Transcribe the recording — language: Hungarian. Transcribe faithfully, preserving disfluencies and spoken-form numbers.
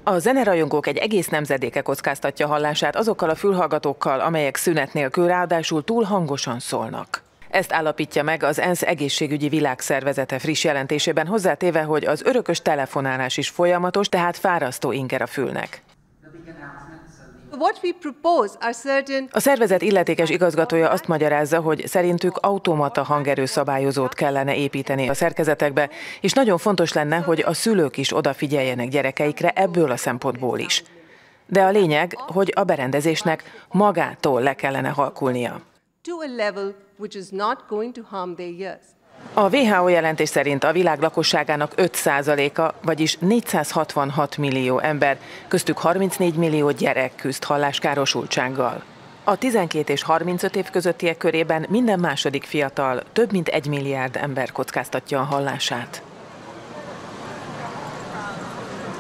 A zenerajongók egy egész nemzedéke kockáztatja hallását azokkal a fülhallgatókkal, amelyek szünet nélkül ráadásul túl hangosan szólnak. Ezt állapítja meg az ENSZ egészségügyi világszervezete friss jelentésében, hozzátéve, hogy az örökös telefonálás is folyamatos, tehát fárasztó inger a fülnek. A szervezet illetékes igazgatója azt magyarázza, hogy szerintük automata hangerőszabályozót kellene építeni a szerkezetekbe, és nagyon fontos lenne, hogy a szülők is odafigyeljenek gyerekeikre ebből a szempontból is. De a lényeg, hogy a berendezésnek magától le kellene halkulnia. A dupla vé há ó jelentés szerint a világ lakosságának öt százaléka, vagyis négyszázhatvanhat millió ember, köztük harmincnégy millió gyerek küzd halláskárosultsággal. A tizenkét és harmincöt év közöttiek körében minden második fiatal, több mint egy milliárd ember kockáztatja a hallását.